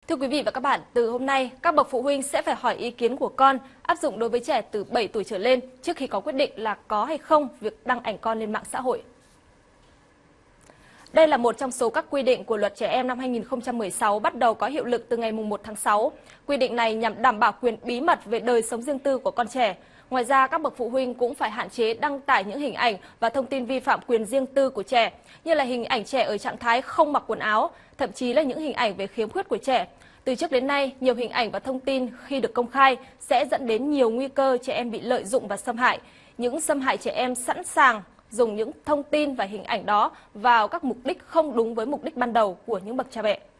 Thưa quý vị và các bạn, từ hôm nay, các bậc phụ huynh sẽ phải hỏi ý kiến của con áp dụng đối với trẻ từ 7 tuổi trở lên trước khi có quyết định là có hay không việc đăng ảnh con lên mạng xã hội. Đây là một trong số các quy định của Luật Trẻ Em năm 2016 bắt đầu có hiệu lực từ ngày 1 tháng 6. Quy định này nhằm đảm bảo quyền bí mật về đời sống riêng tư của con trẻ. Ngoài ra, các bậc phụ huynh cũng phải hạn chế đăng tải những hình ảnh và thông tin vi phạm quyền riêng tư của trẻ, như là hình ảnh trẻ ở trạng thái không mặc quần áo, thậm chí là những hình ảnh về khiếm khuyết của trẻ. Từ trước đến nay, nhiều hình ảnh và thông tin khi được công khai sẽ dẫn đến nhiều nguy cơ trẻ em bị lợi dụng và xâm hại. Những xâm hại trẻ em sẵn sàng dùng những thông tin và hình ảnh đó vào các mục đích không đúng với mục đích ban đầu của những bậc cha mẹ.